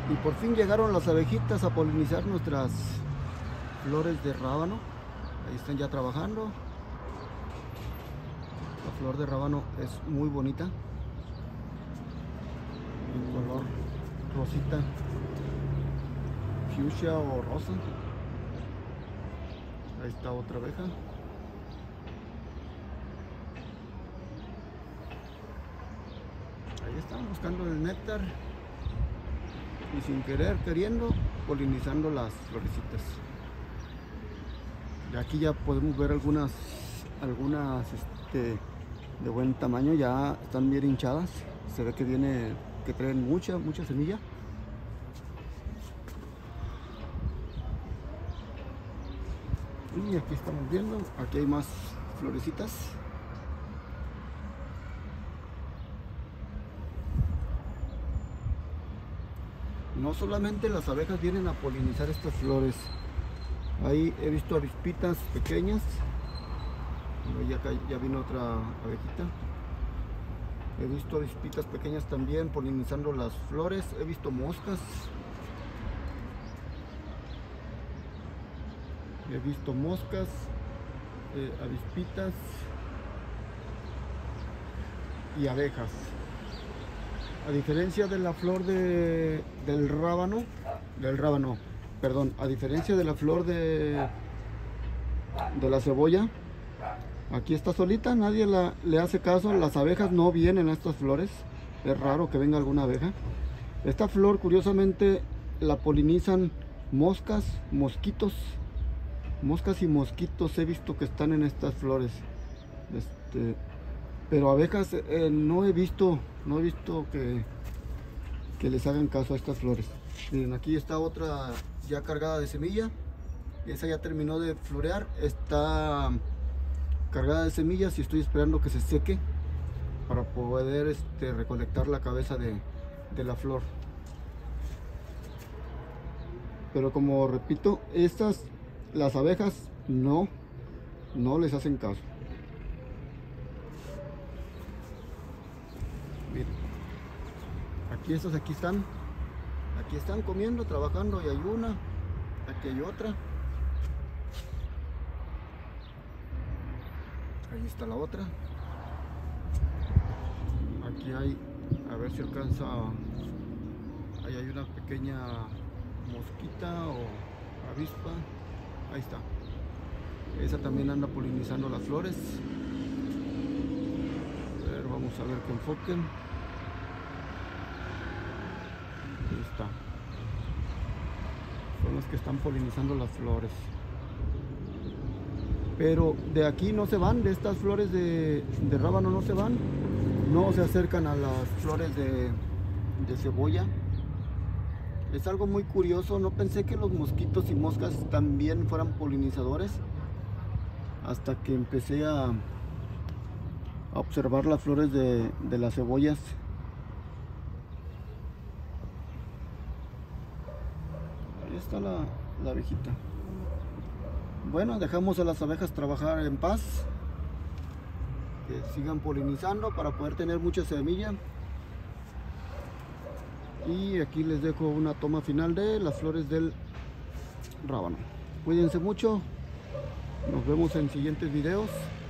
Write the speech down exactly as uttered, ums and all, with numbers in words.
Y por fin llegaron las abejitas a polinizar nuestras flores de rábano. Ahí están ya trabajando. La flor de rábano es muy bonita, en color rosita, fucsia o rosa. Ahí está otra abeja. Ahí están buscando el néctar y sin querer, queriendo, polinizando las florecitas. Y aquí ya podemos ver algunas, algunas este, de buen tamaño, ya están bien hinchadas. Se ve que viene, que traen mucha, mucha semilla. Y aquí estamos viendo, aquí hay más florecitas. No solamente las abejas vienen a polinizar estas flores, ahí he visto avispitas pequeñas. Ya, ya vino otra abejita. He visto avispitas pequeñas también polinizando las flores. He visto moscas. He visto moscas, eh, avispitas y abejas. A diferencia de la flor de, del rábano, del rábano, perdón, a diferencia de la flor de, de la cebolla, aquí está solita, nadie la, le hace caso. Las abejas no vienen a estas flores, es raro que venga alguna abeja. Esta flor, curiosamente, la polinizan moscas, mosquitos, moscas y mosquitos he visto que están en estas flores. Este, pero abejas eh, no he visto, no he visto que, que les hagan caso a estas flores. Miren, aquí está otra ya cargada de semilla. Esa ya terminó de florear, está cargada de semillas y estoy esperando que se seque para poder este, recolectar la cabeza de, de la flor. Pero como repito, estas, las abejas no, no les hacen caso. Miren, aquí estas aquí están, aquí están comiendo, trabajando, y hay una, aquí hay otra. Ahí está la otra. Aquí hay, a ver si alcanza, ahí hay una pequeña mosquita o avispa. Ahí está. Esa también anda polinizando las flores. A ver, vamos a ver que enfoquen. Ahí está. Son las que están polinizando las flores. Pero de aquí no se van, de estas flores de, de rábano no se van, no se acercan a las flores de, de cebolla. Es algo muy curioso, no pensé que los mosquitos y moscas también fueran polinizadores, hasta que empecé a, a observar las flores de, de las cebollas. Ahí está la, la abejita. Bueno, dejamos a las abejas trabajar en paz, que sigan polinizando para poder tener mucha semilla. Y aquí les dejo una toma final de las flores del rábano. Cuídense mucho, nos vemos en siguientes videos.